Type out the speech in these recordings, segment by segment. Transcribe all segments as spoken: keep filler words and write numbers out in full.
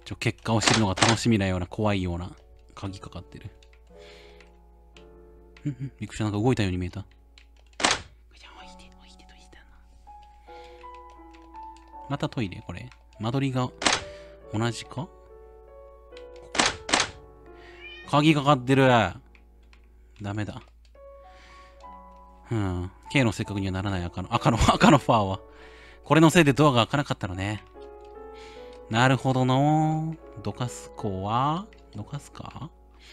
ちょ、結果を知るのが楽しみなような、怖いような、鍵かかってる。うんうん、びっくりした。なんか動いたように見えた。またトイレこれ。間取りが同じか？鍵かかってる。ダメだ。うん。K の性格にはならない赤の、赤の、赤のファーは。これのせいでドアが開かなかったのね。なるほどのー。どかす子はどかすか？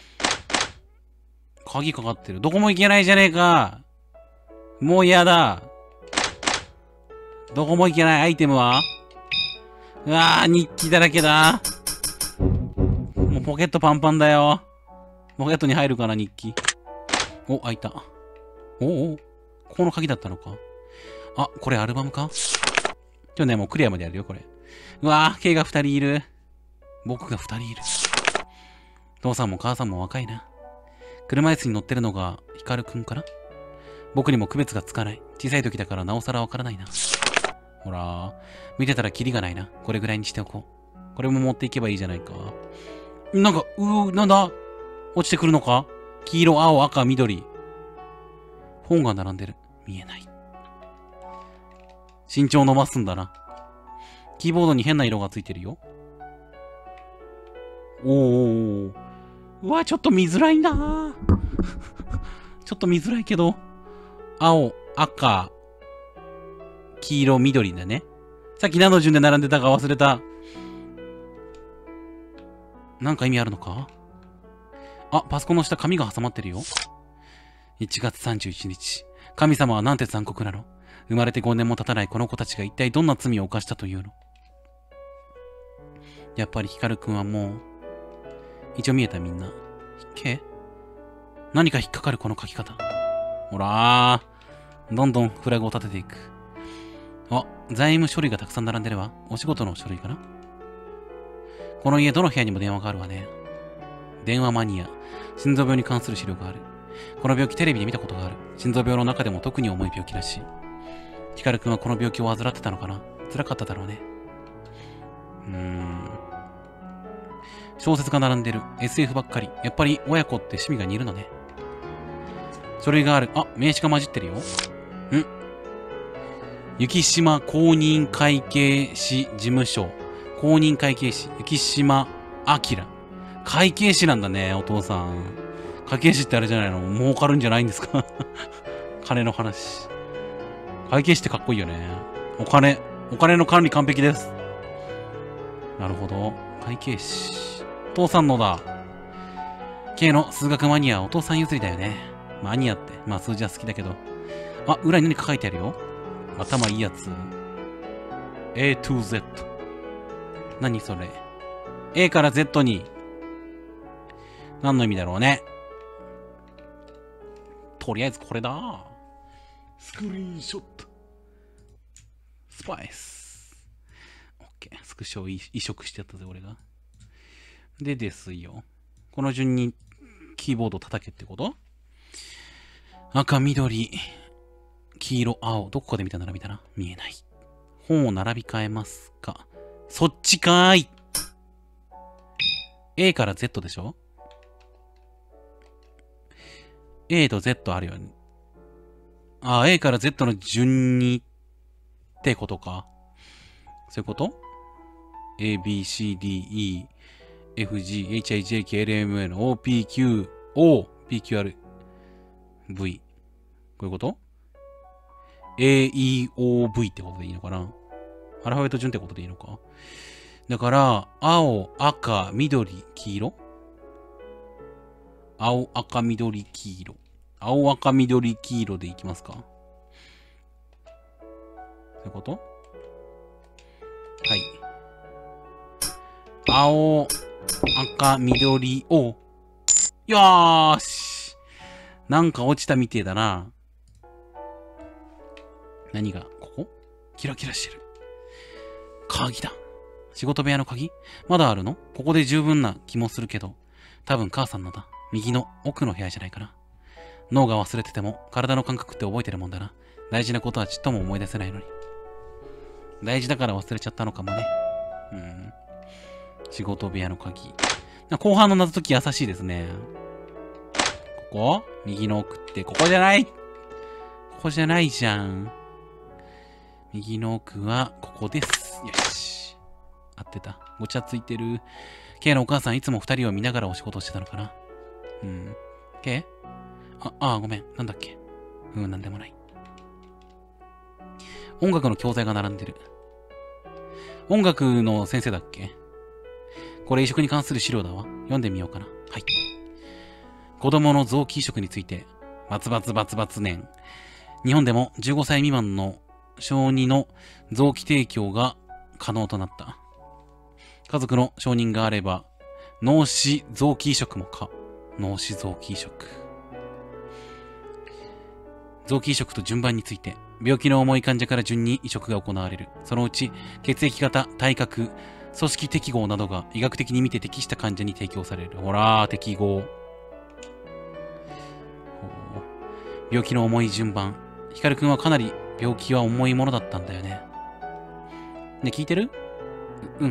鍵かかってる。どこも行けないじゃねえか。もう嫌だ。どこも行けない。アイテムは？うわー、日記だらけだ。もうポケットパンパンだよ。ポケットに入るかな、日記。お、開いた。おお、ここの鍵だったのか。あ、これアルバムか？今日ね、もうクリアまでやるよ、これ。うわー、K が二人いる。僕が二人いる。父さんも母さんも若いな。車椅子に乗ってるのがヒカルくんかな？僕にも区別がつかない。小さい時だからなおさらわからないな。ほら、見てたらキリがないな。これぐらいにしておこう。これも持っていけばいいじゃないか。なんか、うー、なんだ？落ちてくるのか？黄色、青、赤、緑。本が並んでる。見えない。身長伸ばすんだな。キーボードに変な色がついてるよ。おー。うわ、ちょっと見づらいなちょっと見づらいけど。青、赤、黄色、緑だね。さっき何の順で並んでたか忘れた。なんか意味あるのか？あ、パソコンの下紙が挟まってるよ。いちがつさんじゅういちにち。神様はなんて残酷なの？生まれてごねんも経たないこの子たちが一体どんな罪を犯したというの？やっぱりヒカルくんはもう、一応見えたみんな。け？何か引っかかるこの書き方。ほらー。どんどんフラグを立てていく。あ、財務書類がたくさん並んでれば、お仕事の書類かな？この家どの部屋にも電話があるわね。電話マニア。心臓病に関する資料がある。この病気テレビで見たことがある。心臓病の中でも特に重い病気らしい。ヒカルくんはこの病気を患ってたのかな？辛かっただろうね。うーん。小説が並んでる。エスエフ ばっかり。やっぱり親子って趣味が似るのね。書類がある。あ、名刺が混じってるよ。ん？雪島公認会計士事務所。公認会計士。雪島明。会計士なんだね、お父さん。会計士ってあれじゃないの？儲かるんじゃないんですか？金の話。会計士ってかっこいいよね。お金、お金の管理完璧です。なるほど。会計士。お父さんのだ。K の数学マニア、お父さん譲りだよね。マニアって、まあ数字は好きだけど。あ、裏に何か書いてあるよ。頭いいやつ。A to Z。何それ。A から Z に。何の意味だろうね。とりあえずこれだ。スクリーンショット。スパイス。オッケー。スクショを移植してやったぜ、俺が。でですよ。この順にキーボード叩けってこと？赤、緑、黄色、青。どこかで見た並びだな。見えない。本を並び替えますか。そっちかーい。A から Z でしょ？ A と Z あるよね。あ、A から Z の順にってことか。そういうこと？ A, B, C, D, E, F, G, H, I, J, K, L, M, N, O, P, Q, O, P, Q, R, V。こういうこと？ A, E, O, V ってことでいいのかな？アルファベット順ってことでいいのか？だから、青、赤、緑、黄色？青、赤、緑、黄色。青、赤、緑、黄色でいきますか？そういうこと？はい。青、赤、緑、お。よーし。なんか落ちたみてえだな。何が、ここ？キラキラしてる。鍵だ。仕事部屋の鍵？まだあるの？ここで十分な気もするけど。多分母さんのだ。右の奥の部屋じゃないかな。脳が忘れてても体の感覚って覚えてるもんだな。大事なことはちっとも思い出せないのに。大事だから忘れちゃったのかもね。うん。 仕事部屋の鍵。後半の謎解き優しいですね。ここ右の奥って、ここじゃないここじゃないじゃん。右の奥は、ここです。よし。合ってた。ごちゃついてる。K のお母さん、いつも二人を見ながらお仕事してたのかな。うん。K？ あ、あ、ごめん。なんだっけ。うん、なんでもない。音楽の教材が並んでる。音楽の先生だっけ？これ移植に関する資料だわ。読んでみようかな。はい。子供の臓器移植について、バツバツバツバツ年。日本でもじゅうごさい未満の小児の臓器提供が可能となった。家族の承認があれば、脳死臓器移植もか。脳死臓器移植。臓器移植と順番について、病気の重い患者から順に移植が行われる。そのうち、血液型、体格、組織適合などが医学的に見て適した患者に提供される。ほらー、適合。病気の重い順番。ヒカルくんはかなり病気は重いものだったんだよね。ね、聞いてる？う、うん。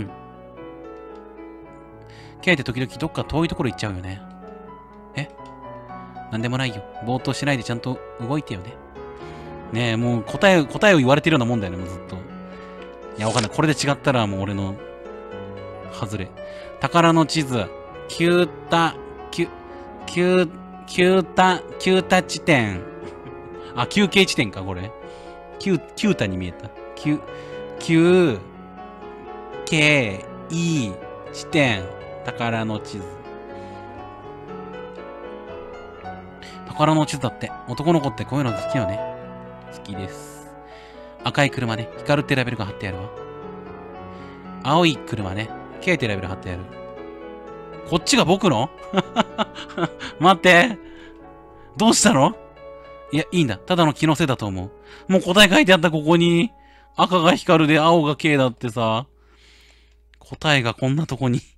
ケイって時々どっか遠いところ行っちゃうよね。え？なんでもないよ。ぼーっとしないでちゃんと動いてよね。ねえ、もう答え、答えを言われてるようなもんだよね、もうずっと。いや、わかんない。これで違ったらもう俺の、外れ。宝の地図。キュータ、キュ、キュー、キュータ、キュータ地点。あ、休憩地点か、これ。キュー、キュータに見えた。キュ、キュー、ケー、イ、地点。宝の地図。宝の地図だって。男の子ってこういうの好きよね。好きです。赤い車ね。光ってラベルが貼ってあるわ。青い車ね。K ってラベル貼ってある。こっちが僕の待って。どうしたの？いや、いいんだ。ただの気のせいだと思う。もう答え書いてあった、ここに。赤が光で青が K だってさ。答えがこんなとこに。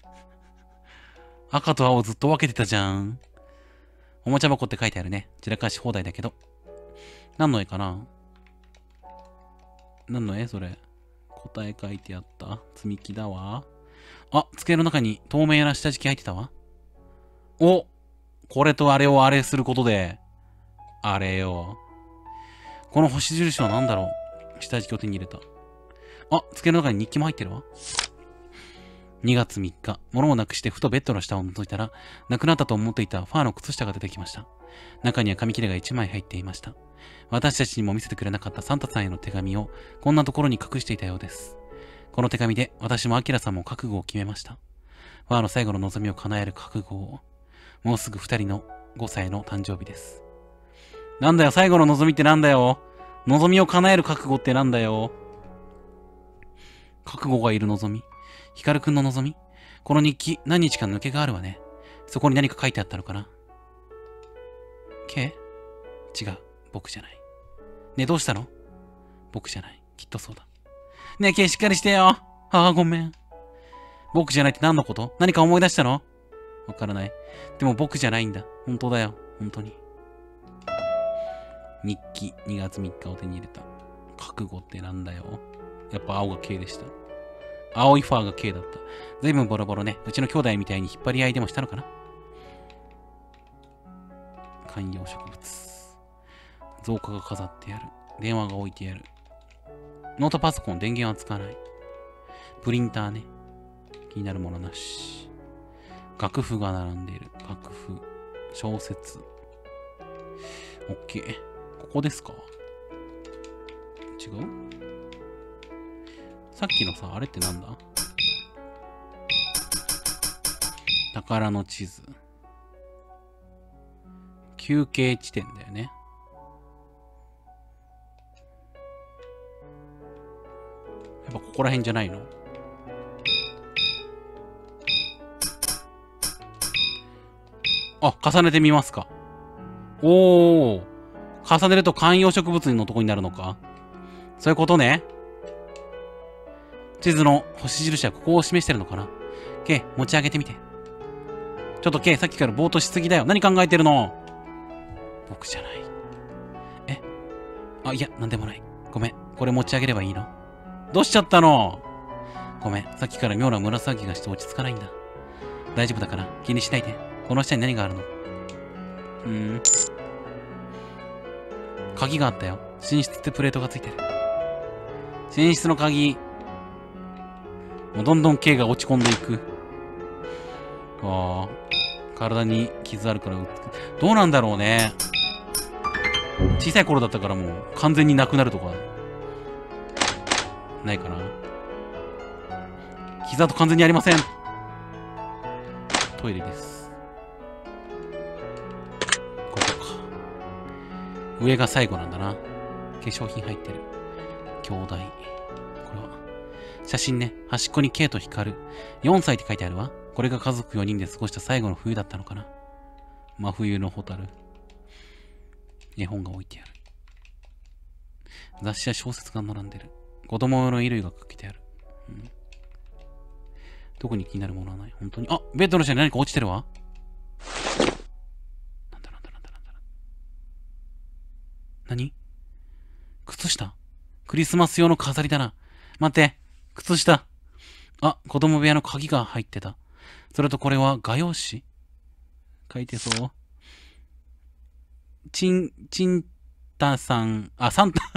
赤と青ずっと分けてたじゃん。おもちゃ箱って書いてあるね。散らかし放題だけど。何の絵かな？何の絵それ。答え書いてあった。積み木だわ。あ、机の中に透明な下敷き入ってたわ。お！これとあれをあれすることで、あれよ。この星印は何だろう？下敷きを手に入れた。あ、机の中に日記も入ってるわ。にがつみっか、物をなくしてふとベッドの下を覗いたら、なくなったと思っていたファーの靴下が出てきました。中には紙切れがいちまい入っていました。私たちにも見せてくれなかったサンタさんへの手紙をこんなところに隠していたようです。この手紙で私もアキラさんも覚悟を決めました。ファーの最後の望みを叶える覚悟を。もうすぐ二人のごさいの誕生日です。なんだよ、最後の望みってなんだよ。望みを叶える覚悟ってなんだよ。覚悟がいる望み。ヒカルくんの望み。この日記、何日か抜けがあるわね。そこに何か書いてあったのかな。K？ 違う。僕じゃない。ねえ、どうしたの？僕じゃない。きっとそうだ。ねえ、K、しっかりしてよ。ああ、ごめん。僕じゃないって何のこと？何か思い出したの？わからない。でも僕じゃないんだ。本当だよ。本当に。日記、にがつみっかを手に入れた。覚悟ってなんだよ。やっぱ青が K でした。青いファーが K だった。ずいぶんボロボロね。うちの兄弟みたいに引っ張り合いでもしたのかな。観葉植物。造花が飾ってある。電話が置いてある。ノートパソコン、電源は使わない。プリンターね。気になるものなし。楽譜が並んでいる。楽譜。小説。OK。ここですか？違う？さっきのさ、あれってなんだ？宝の地図。休憩地点だよね。やっぱここら辺じゃないの？あ、重ねてみますか。おー。重ねると観葉植物のとこになるのか？そういうことね。地図の星印はここを示してるのかな？ K、持ち上げてみて。ちょっと K、さっきからぼーっとしすぎだよ。何考えてるの？僕じゃない。え？あ、いや、なんでもない。ごめん。これ持ち上げればいいの？どうしちゃったの？ ごめん、さっきから妙な紫がして落ち着かないんだ。大丈夫だから気にしないで。この下に何があるの？うーん。鍵があったよ。寝室ってプレートがついてる。寝室の鍵。もうどんどんKが落ち込んでいく。ああ。体に傷あるから、どうなんだろうね。小さい頃だったからもう完全になくなるとか。ないかな。膝と完全にありません。トイレです。ここか。上が最後なんだな。化粧品入ってる。兄弟。これは。写真ね。端っこに K と光る。よんさいって書いてあるわ。これが家族よにんで過ごした最後の冬だったのかな。真冬のホタル。絵本が置いてある。雑誌や小説が並んでる。子供用の衣類がかけてある。うん、特に気になるものはない。本当に。あ、ベッドの下に何か落ちてるわ。なんだなんだなんだなんだ。何？靴下？クリスマス用の飾りだな。待って。靴下。あ、子供部屋の鍵が入ってた。それとこれは画用紙？書いてそう。ちん、ちんたさん、あ、サンタ。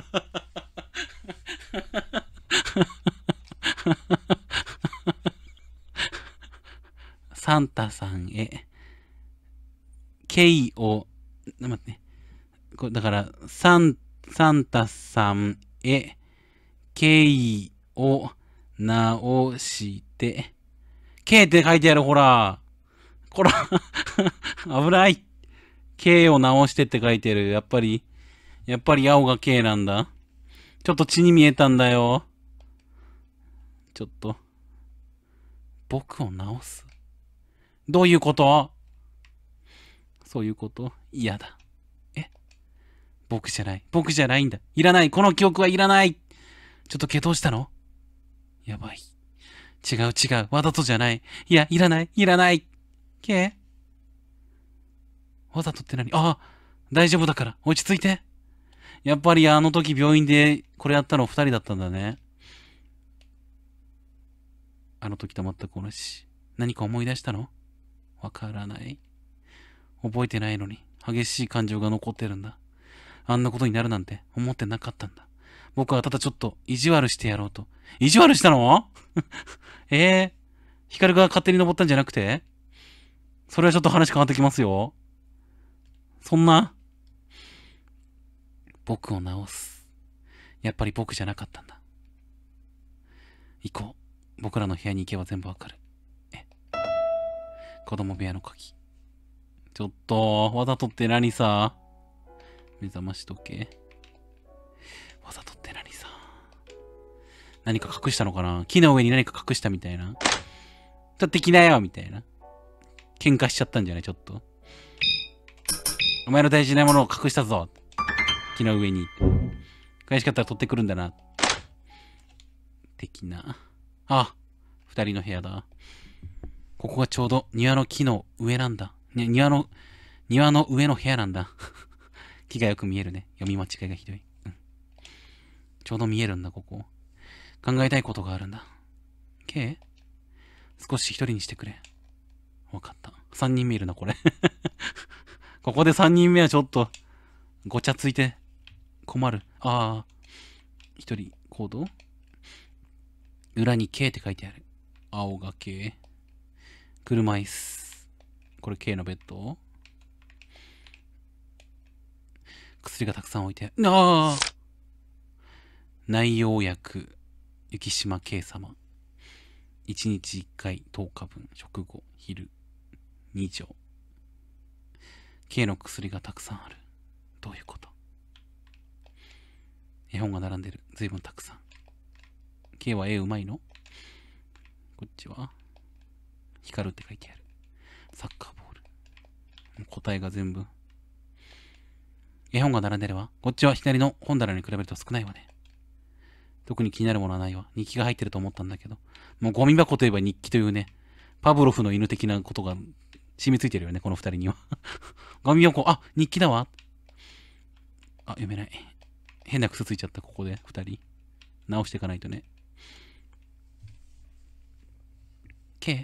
サンタさんへ、敬を、待ってね。これだから、サン、サンタさんへ、敬を直して、K って書いてある、ほら。ほら。危ない。K を直してって書いてる。やっぱり、やっぱり青が K なんだ。ちょっと血に見えたんだよ。ちょっと。僕を直す？どういうこと？そういうこと？嫌だ。え？僕じゃない。僕じゃないんだ。いらない。この記憶はいらない。ちょっと毛どうしたの？やばい。違う違う。わざとじゃない。いや、いらない。いらない。K？わざとって何？ああ、大丈夫だから。落ち着いて。やっぱりあの時病院でこれやったの二人だったんだね。あの時と全く同じ。何か思い出したの？わからない。覚えてないのに、激しい感情が残ってるんだ。あんなことになるなんて思ってなかったんだ。僕はただちょっと意地悪してやろうと。意地悪したの？ええー、ヒカルが勝手に登ったんじゃなくて？それはちょっと話変わってきますよ。そんな？僕を直す。やっぱり僕じゃなかったんだ。行こう。僕らの部屋に行けば全部わかる。え。子供部屋の鍵。ちょっと、わざとって何さ。目覚まし時計。わざとって何さ。何か隠したのかな？木の上に何か隠したみたいな。取ってきなよみたいな。喧嘩しちゃったんじゃない？ちょっと。お前の大事なものを隠したぞ。木の上に。悔しかったら取ってくるんだな。的な。あ、二人の部屋だ。ここがちょうど庭の木の上なんだ。ね、庭の、庭の上の部屋なんだ。木がよく見えるね。読み間違いがひどい。うん。ちょうど見えるんだ、ここ。考えたいことがあるんだ。K？ 少し一人にしてくれ。わかった。三人目いるな、これ。ここで三人目はちょっと、ごちゃついて困る。ああ。一人、コード？裏に K って書いてある。青が K。車椅子。これ K のベッド？薬がたくさん置いてある。ああ！内容薬。雪島 K 様。いちにちいっかいとおかぶん。食後、昼。に錠。K の薬がたくさんある。どういうこと？絵本が並んでる。ずいぶんたくさん。K は絵うまいの？こっちは光るって書いてある。サッカーボール。答えが全部。絵本が並んでるわ。こっちは左の本棚に比べると少ないわね。特に気になるものはないわ。日記が入ってると思ったんだけど。もうゴミ箱といえば日記というね、パブロフの犬的なことが染みついてるよね、この二人には。ゴミ箱、あ、日記だわ。あ、読めない。変な癖ついちゃった、ここで、二人。直していかないとね。 K？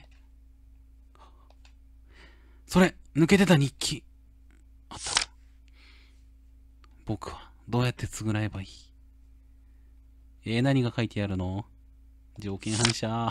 それ、抜けてた日記。あった。僕はどうやって償えばいい？えー、何が書いてあるの？条件反射。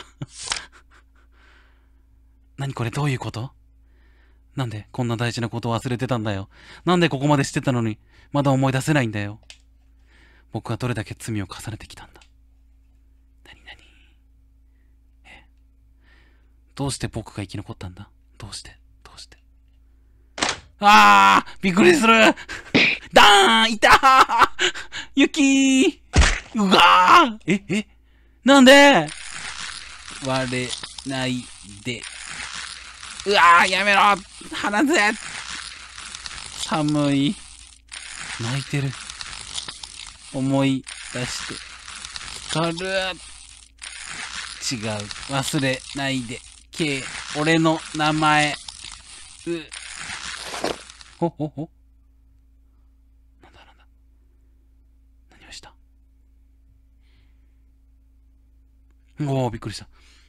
何これどういうこと？なんでこんな大事なことを忘れてたんだよ。なんでここまでしてたのに、まだ思い出せないんだよ。僕はどれだけ罪を重ねてきたんだ。何何？え？どうして僕が生き残ったんだ？どうしてどうして？あー！びっくりする！ダーン！いたー！雪ー！うわー！ええなんで？割れないで。うわーやめろ！離せ！寒い。泣いてる。思い出して。光る。違う。忘れないで。K。俺の名前。う。ほほほ。なんだなんだ。何をした？おー、びっくりした。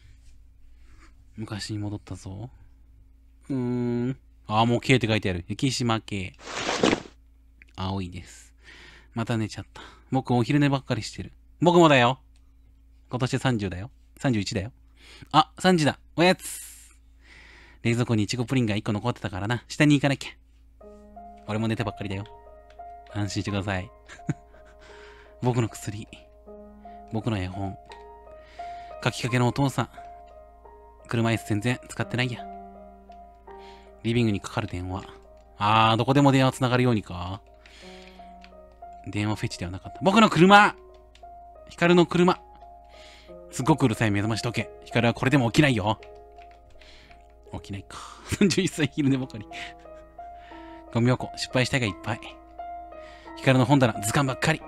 昔に戻ったぞ。うーん。あー、もう K って書いてある。雪島 K。青いです。また寝ちゃった。僕お昼寝ばっかりしてる。僕もだよ。今年さんじゅうだよ。さんじゅういちだよ。あ、さんじだ。おやつ。冷蔵庫にいちごプリンがいっこ残ってたからな。下に行かなきゃ。俺も寝てばっかりだよ。安心してください。僕の薬。僕の絵本。書きかけのお父さん。車椅子全然使ってないや。リビングにかかる電話。あー、どこでも電話つながるようにか。電話フェチではなかった。僕の車！ヒカルの車。すっごくうるさい目覚まし時計。ヒカルはこれでも起きないよ。起きないか。さんじゅういっさい昼寝ばかり。ゴミ箱、失敗したいがいっぱい。ヒカルの本棚、図鑑ばっかり。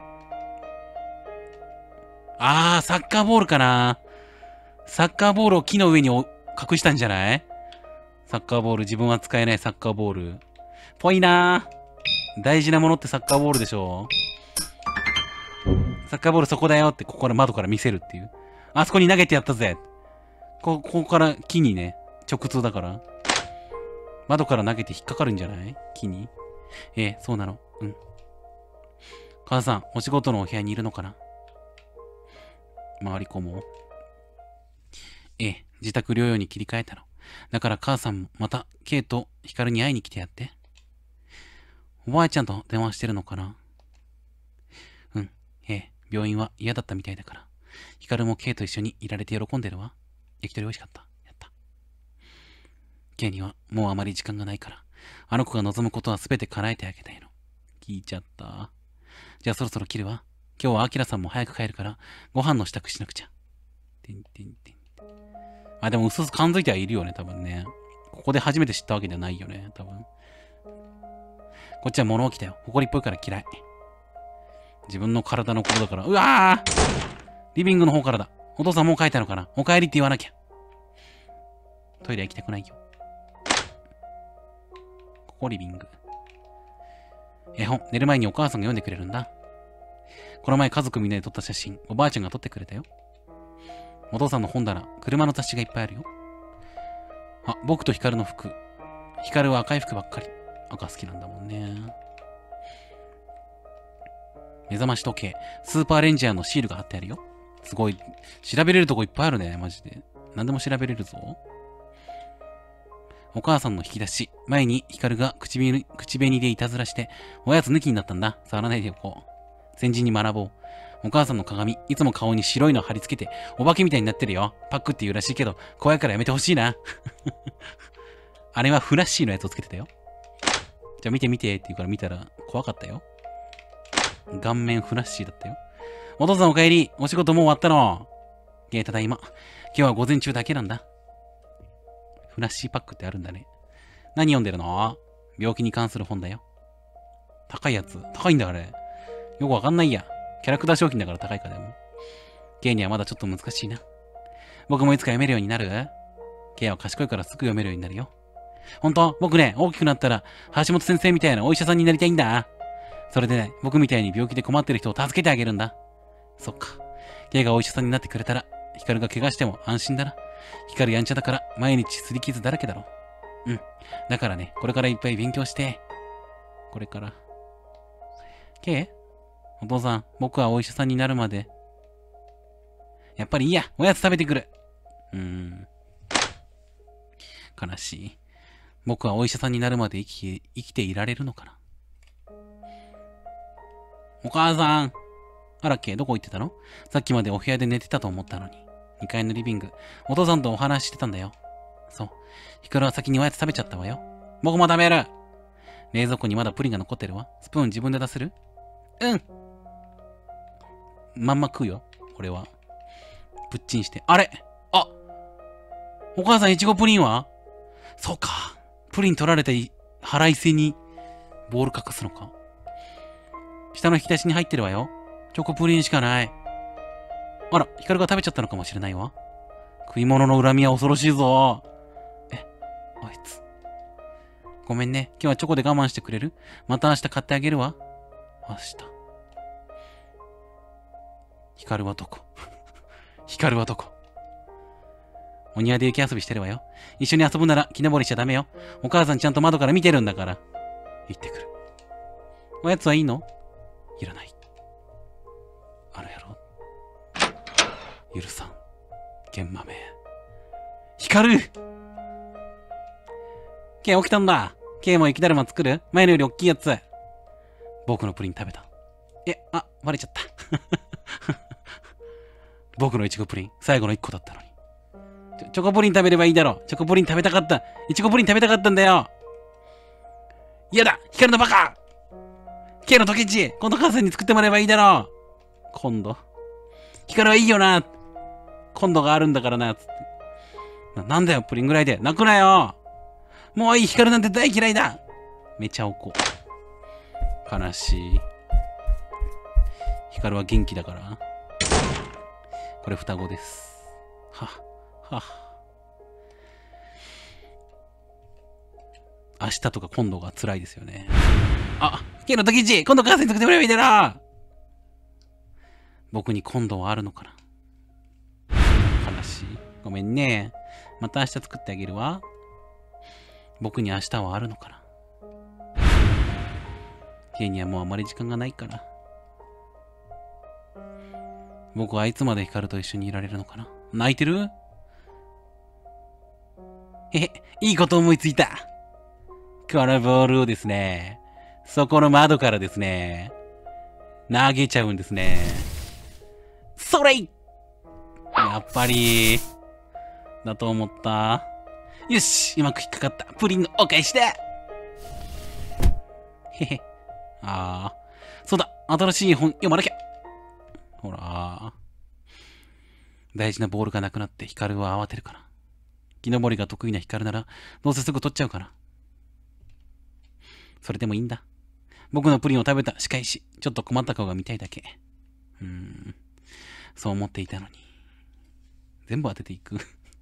あー、サッカーボールかな。サッカーボールを木の上に隠したんじゃない？サッカーボール、自分は使えないサッカーボール。ぽいなー。大事なものってサッカーボールでしょ。サッカーボールそこだよって、ここから窓から見せるっていう。あそこに投げてやったぜ。こ、ここから木にね、直通だから。窓から投げて引っかかるんじゃない？木に。ええ、そうなの。うん。母さん、お仕事のお部屋にいるのかな？回り込もう。ええ、自宅療養に切り替えたの。だから母さんもまた、ケイとヒカルに会いに来てやって。おばあちゃんと電話してるのかな？うん。ええ、病院は嫌だったみたいだから。ヒカルもケイと一緒にいられて喜んでるわ。焼き鳥美味しかった。やった。ケイにはもうあまり時間がないから、あの子が望むことはすべて叶えてあげたいの。聞いちゃった。じゃあそろそろ切るわ。今日はアキラさんも早く帰るから、ご飯の支度しなくちゃ。てんてんてん。あ、でもうすうす感づいてはいるよね、多分ね。ここで初めて知ったわけじゃないよね、多分。こっちは物置だよ。埃っぽいから嫌い。自分の体のことだから。うわー！リビングの方からだ。お父さんもう帰ったのかな？お帰りって言わなきゃ。トイレ行きたくないよ。ここリビング。絵本、寝る前にお母さんが読んでくれるんだ。この前家族みんなで撮った写真、おばあちゃんが撮ってくれたよ。お父さんの本棚、車の雑誌がいっぱいあるよ。あ、僕とヒカルの服。ヒカルは赤い服ばっかり。赤好きなんだもんね。目覚まし時計、スーパーレンジャーのシールが貼ってあるよ。すごい、調べれるとこいっぱいあるね、マジで。何でも調べれるぞ。お母さんの引き出し、前にヒカルが口紅、口紅でいたずらして、おやつ抜きになったんだ。触らないでおこう。先人に学ぼう。お母さんの鏡、いつも顔に白いの貼り付けて、お化けみたいになってるよ。パックって言うらしいけど、怖いからやめてほしいな。あれはフラッシーのやつをつけてたよ。じゃあ見て見てって言うから見たら怖かったよ。顔面フラッシーだったよ。お父さんお帰り。お仕事もう終わったの。いや、ただいま。今日は午前中だけなんだ。フラッシーパックってあるんだね。何読んでるの？病気に関する本だよ。高いやつ。高いんだあれ。よくわかんないや。キャラクター商品だから高いかでも。ケイにはまだちょっと難しいな。僕もいつか読めるようになる？ケイは賢いからすぐ読めるようになるよ。ほんと？僕ね、大きくなったら橋本先生みたいなお医者さんになりたいんだ。それでね、僕みたいに病気で困ってる人を助けてあげるんだ。そっか。ケイがお医者さんになってくれたら、ヒカルが怪我しても安心だな。 ヒカルやんちゃだから毎日擦り傷だらけだろ。うん。だからね、これからいっぱい勉強して。これから。ケイ？お父さん、僕はお医者さんになるまで。やっぱりいいや、おやつ食べてくる。うーん。悲しい。僕はお医者さんになるまで生き、生きていられるのかな。お母さん。あらっけ、どこ行ってたの？さっきまでお部屋で寝てたと思ったのに。にかいのリビング。お父さんとお話ししてたんだよ。そう。ヒカルは先におやつ食べちゃったわよ。僕も食べる。冷蔵庫にまだプリンが残ってるわ。スプーン自分で出せる？うん。まんま食うよ。俺は。プッチンして。あれ？あ！お母さん、いちごプリンは？そうか。プリン取られて腹いせにボール隠すのか。下の引き出しに入ってるわよ。チョコプリンしかない。あら、ヒカルが食べちゃったのかもしれないわ。食い物の恨みは恐ろしいぞ。え、あいつ。ごめんね。今日はチョコで我慢してくれる？また明日買ってあげるわ。明日。ヒカルはどこ？ヒカルはどこ？お庭で雪遊びしてるわよ。一緒に遊ぶなら木登りしちゃダメよ。お母さんちゃんと窓から見てるんだから。行ってくる。おやつはいいの？いらない。あるやろ。許さん。玄豆。ヒカル！ケイ起きたんだ。ケイも雪だるま作る？前のより大きいやつ。僕のプリン食べた。え、あ、バレちゃった。僕のいちごプリン、最後のいっこだったのに。チョ、チョコプリン食べればいいだろ。チョコプリン食べたかった。いちごプリン食べたかったんだよ。嫌だ！ヒカルのバカ！ケイのトケチ！今度母さんに作ってもらえばいいだろ。今度。ヒカルはいいよな。今度があるんだからな、つって。な、なんだよ、プリンぐらいで。泣くなよ。もういい、ヒカルなんて大嫌いだ。めちゃおこ。悲しい。ヒカルは元気だから。これ双子です。は、は。明日とか今度が辛いですよね。あ、ケイのトキチ、今度母さんに作ってもらえばいいだろ。僕に今度はあるのかな。悲しい。ごめんね。また明日作ってあげるわ。僕に明日はあるのかな。ケイにはもうあまり時間がないから。僕はいつまでヒカルと一緒にいられるのかな。泣いてる？へへ、いいこと思いついた。このボールをですね、そこの窓からですね、投げちゃうんですね。それ！やっぱり、だと思った。よし、うまく引っかかった。プリンのお返しだ。へへ。ああ。そうだ、新しい本読まなきゃ。ほら。大事なボールがなくなってヒカルは慌てるから。木登りが得意なヒカルなら、どうせすぐ取っちゃうから。それでもいいんだ。僕のプリンを食べた仕返し。ちょっと困った顔が見たいだけ。うーん。そう思っていたのに。全部当てていく。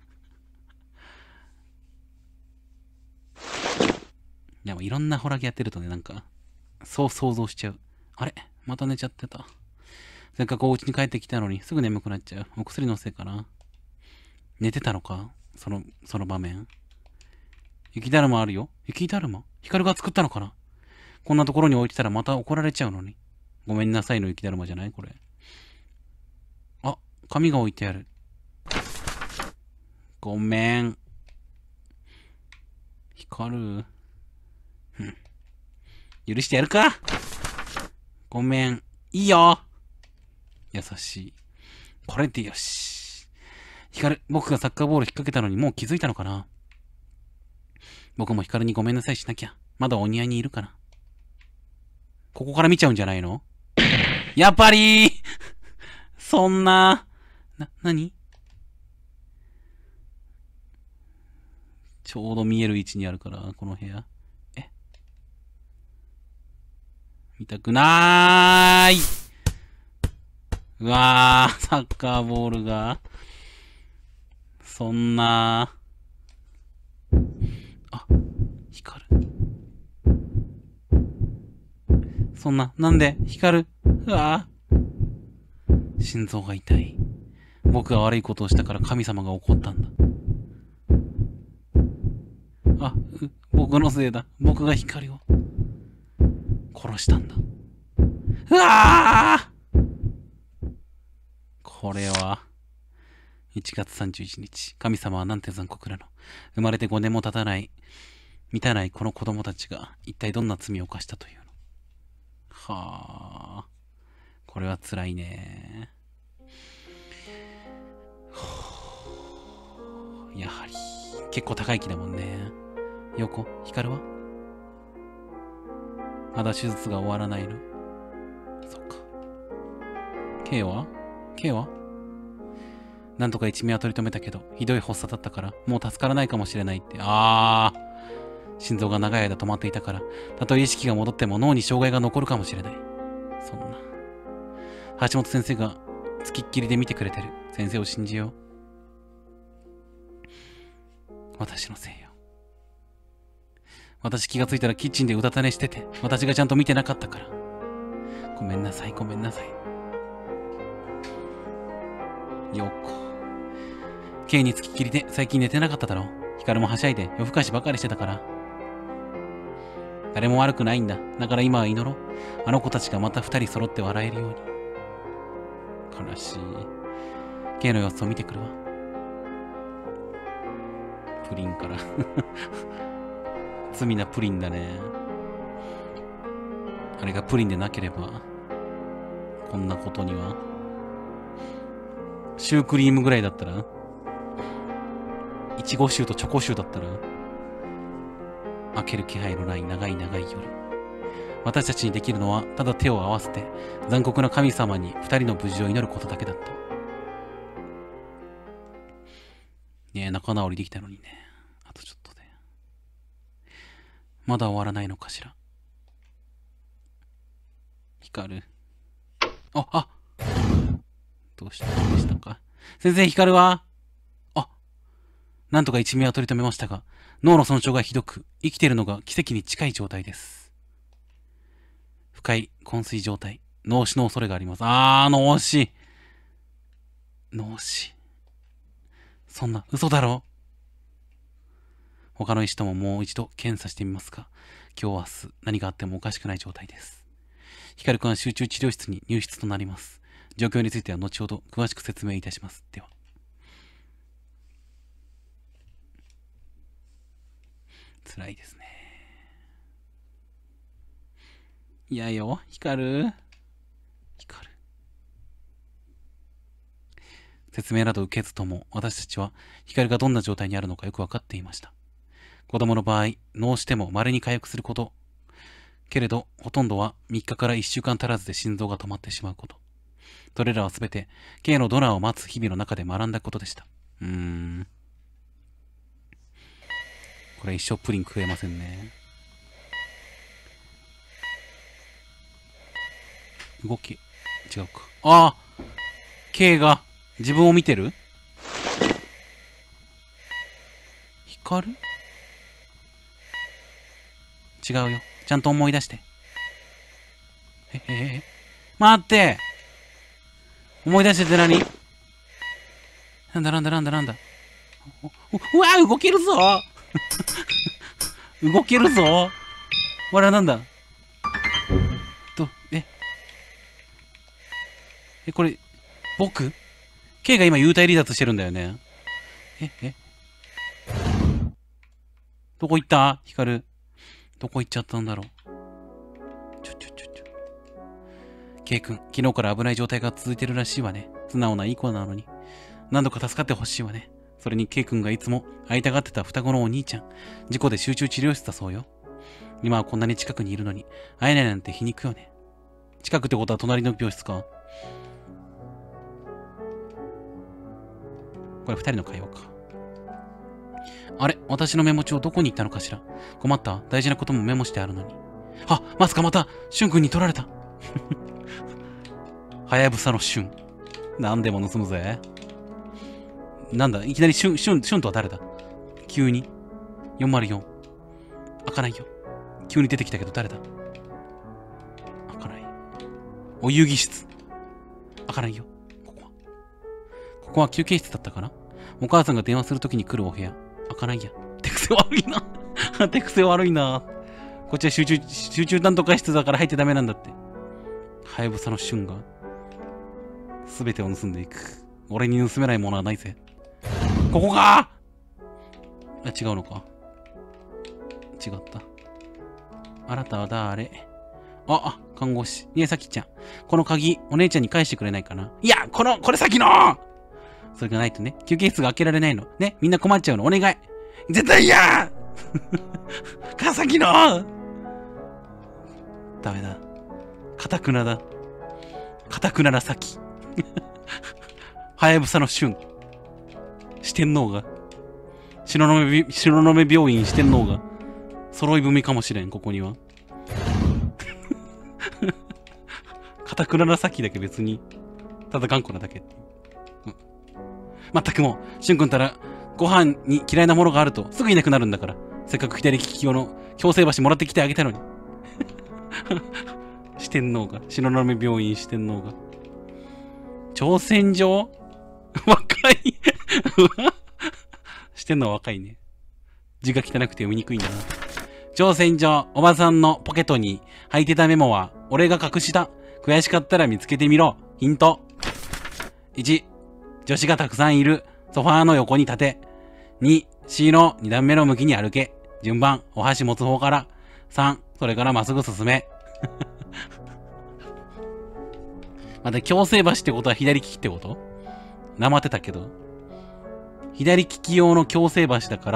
でもいろんなホラゲやってるとね、なんか、そう想像しちゃう。あれ？また寝ちゃってた。せっかくお家に帰ってきたのに、すぐ眠くなっちゃう。お薬のせいかな。寝てたのか？その、その場面。雪だるまあるよ。雪だるま？ヒカルが作ったのかな？こんなところに置いてたらまた怒られちゃうのに。ごめんなさいの雪だるまじゃない？これ。あ、紙が置いてある。ごめん。ヒカル。許してやるか。ごめん。いいよ。優しい。これでよし。ヒカル、僕がサッカーボール引っ掛けたのにもう気づいたのかな。僕もヒカルにごめんなさいしなきゃ。まだお庭にいるかな。ここから見ちゃうんじゃないの？やっぱりそんな、な、なに？ちょうど見える位置にあるから、この部屋。え？見たくなーい。うわー、サッカーボールが。そんな。あ、光る。そんな、なんで光る。うわー。心臓が痛い。僕が悪いことをしたから神様が怒ったんだ。 あ、僕のせいだ。僕が光を殺したんだ。うわー！これは、いちがつさんじゅういちにち、神様はなんて残酷なの。生まれてごねんも経たない、満たないこの子供たちが、一体どんな罪を犯したというの。はあ、これは辛いね。やはり、結構高い木だもんね。ヨコ、ヒカルはまだ手術が終わらないの。そっか。K は ?K はなんとか一命は取り留めたけど、ひどい発作だったから、もう助からないかもしれないって。あー。心臓が長い間止まっていたから、たとえ意識が戻っても脳に障害が残るかもしれない。そんな。橋本先生が、つきっきりで見てくれてる。先生を信じよう。私のせいよ。私気がついたらキッチンでうたた寝してて、私がちゃんと見てなかったから。ごめんなさい、ごめんなさい。よっこ。K につきっきりで最近寝てなかっただろう。ヒカルもはしゃいで夜更かしばかりしてたから。誰も悪くないんだ。だから今は祈ろう。あの子たちがまた二人揃って笑えるように。悲しい。K の様子を見てくるわ。プリンから罪なプリンだね。あれがプリンでなければこんなことには。シュークリームぐらいだったら、いちごシューとチョコシューだったら、開ける気配のない長い長い夜。私たちにできるのはただ手を合わせて残酷な神様に二人の無事を祈ることだけだった。ねえ、仲直りできたのにね。あとちょっとで。まだ終わらないのかしら。光る。あ、あどうしたんでしたか先生、光はあ、なんとか一命は取り留めましたが、脳の損傷がひどく、生きているのが奇跡に近い状態です。深い昏睡状態。脳死の恐れがあります。あー、脳死。脳死。そんな、嘘だろ。他の医師とももう一度検査してみますが、今日明日何があってもおかしくない状態です。光くんは集中治療室に入室となります。状況については後ほど詳しく説明いたします。では。辛いですね。いやよ、光る。光る。説明など受けずとも、私たちは光がどんな状態にあるのかよくわかっていました。子供の場合、脳死しても稀に回復すること。けれど、ほとんどはみっかからいっしゅうかん足らずで心臓が止まってしまうこと。それらはすべて、K のドナーを待つ日々の中で学んだことでした。うーん。これ一生プリン食えませんね。動き、違うか。ああ !K が自分を見てる？光る？違うよ。ちゃんと思い出して。え、え、え、待って！思い出してって何？なんだなんだなんだなんだ。うわ動けるぞ動けるぞこれはなんだと、ええ、これ、僕 ?K が今幽体離脱してるんだよね。え、えどこ行った光。どこ行っちゃったんだろう。ちょちょちょちょ。K 君、昨日から危ない状態が続いてるらしいわね。素直ないい子なのに。何度か助かってほしいわね。それに K 君がいつも会いたがってた双子のお兄ちゃん。事故で集中治療室だそうよ。今はこんなに近くにいるのに、会えないなんて皮肉よね。近くってことは隣の病室か。これ二人の会話か。あれ私のメモ帳どこに行ったのかしら。困った。大事なこともメモしてあるのに。あ、まさかまた、シュン君に取られた。はやぶさのシュン。何でも盗むぜ。なんだいきなりシュン、シュン、シュンとは誰だ急に。よんまるよん。開かないよ。急に出てきたけど誰だ開かない。お遊戯室。開かないよ。ここは。ここは休憩室だったかな。お母さんが電話するときに来るお部屋。開かないや。手癖悪いな。 手癖悪いな。こっちは集中、集中なんとか室だから入ってダメなんだって。はやぶさの瞬が、すべてを盗んでいく。俺に盗めないものはないぜ。ここかあ、違うのか。違った。あなたは誰？あ、あ、看護師。ねえ、さきちゃん。この鍵、お姉ちゃんに返してくれないかな？いや、この、これ先のそれがないとね、休憩室が開けられないの。ね、みんな困っちゃうの。お願い。絶対嫌かさきのダメだ。かたくなだ。かたくななさき。はやぶさの瞬。四天王が。東雲、東雲病院四天王が。揃い踏みかもしれん、ここには。かたくななさきだけ別に。ただ頑固なだけ。うん、まったくもう、しゅんくんたら、ご飯に嫌いなものがあるとすぐいなくなるんだから。せっかく左利き用の矯正箸もらってきてあげたのに。四天王が。東雲病院四天王が。挑戦状若い。四天王若いね。字が汚くて読みにくいんだな。挑戦状、おばさんのポケットに入ってたメモは、俺が隠した。悔しかったら見つけてみろ。ヒント。いち、女子がたくさんいる。ソファーの横に立て。に、C のに段目の向きに歩け。順番、お箸持つ方から。さん、それからまっすぐ進め。待って、矯正箸ってことは左利きってこと？なまってたけど。左利き用の矯正箸だから、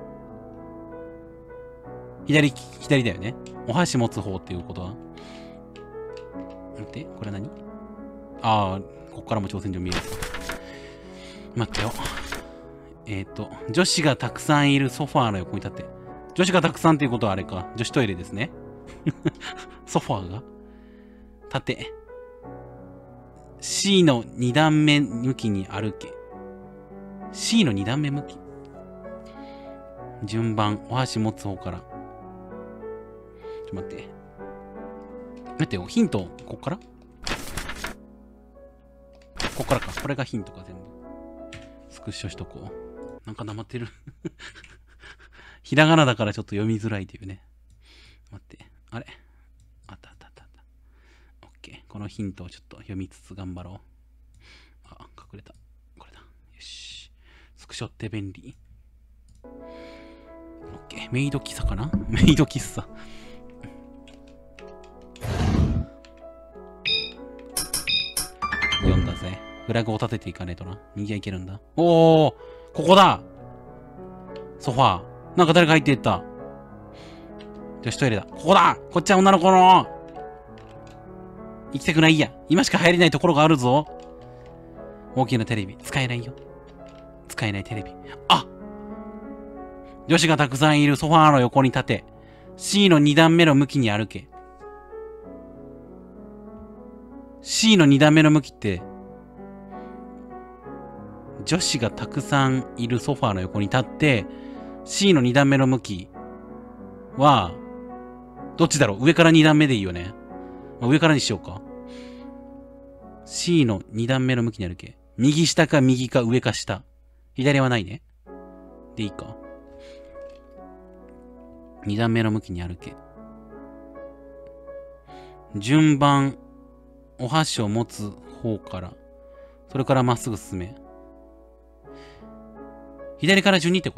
左利き、左だよね。お箸持つ方っていうことは。待って、これ何？ああ、こっからも挑戦状見える。待ってよ。えっと、女子がたくさんいるソファーの横に立って。女子がたくさんっていうことはあれか。女子トイレですね。ソファーが立て。C のに段目向きに歩け。C のに段目向き。順番、お箸持つ方から。ちょっと待って。待ってよ、ヒント、こっからこっからか。これがヒントか、全部。スクショしとこう。なんかなまってる。ひらがなだからちょっと読みづらいというね。待って。あれあったあったあったあった。オッケー。このヒントをちょっと読みつつ頑張ろう。あ、隠れた。これだ。よし。スクショって便利。オッケー。メイド喫茶かな？メイド喫茶。読んだぜ。フラグを立てていかねえとな。右がいけるんだ。おー！ここだ！ソファー。なんか誰か入っていった。女子トイレだ。ここだ！こっちは女の子の！行きたくないや。今しか入れないところがあるぞ。大きなテレビ。使えないよ。使えないテレビ。あ！女子がたくさんいるソファーの横に立て。C のに段目の向きに歩け。C のに段目の向きって、女子がたくさんいるソファーの横に立って、C のに段目の向きは、どっちだろう？上からに段目でいいよね。上からにしようか。C のに段目の向きに歩け。右下か右か上か下。左はないね。でいいか。に段目の向きに歩け。順番、お箸を持つ方から。それからまっすぐ進め。左から順にってこと？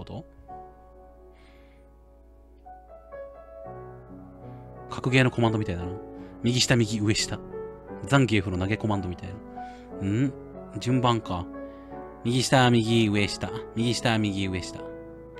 格ゲーのコマンドみたいだな。右下、右、上下。ザンギエフの投げコマンドみたいな。ん？順番か。右下、右、上下。右下、右、上下。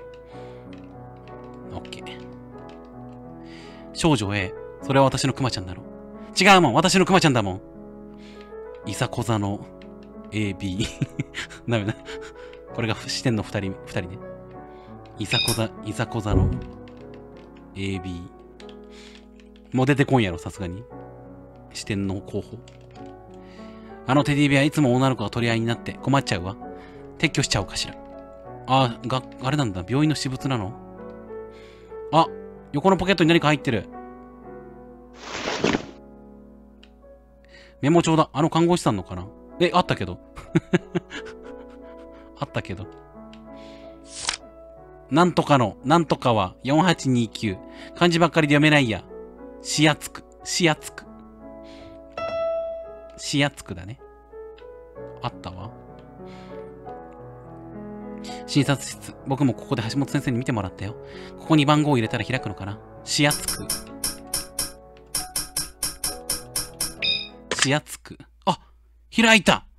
オッケー。少女 A。それは私のクマちゃんだろ。違うもん、私のクマちゃんだもん。いざこざの エービー。ダメだ。これが視点の二人、二人ね。いざこざ、いざこざの エービー。もう出てこんやろ、さすがに。視点の候補。あのテディベアいつも女の子が取り合いになって困っちゃうわ。撤去しちゃおうかしら。あ、が、あれなんだ。病院の私物なの？あ、横のポケットに何か入ってる。メモ帳だ。あの看護師さんのかな？え、あったけど。あったけど。 なんとかの、なんとかはよんはちにきゅう。漢字ばっかりで読めないや。しやつく。しやつく。しやつくだね。あったわ。診察室。僕もここで橋本先生に見てもらったよ。ここに番号を入れたら開くのかな。しやつく。しやつく。あ、開いた。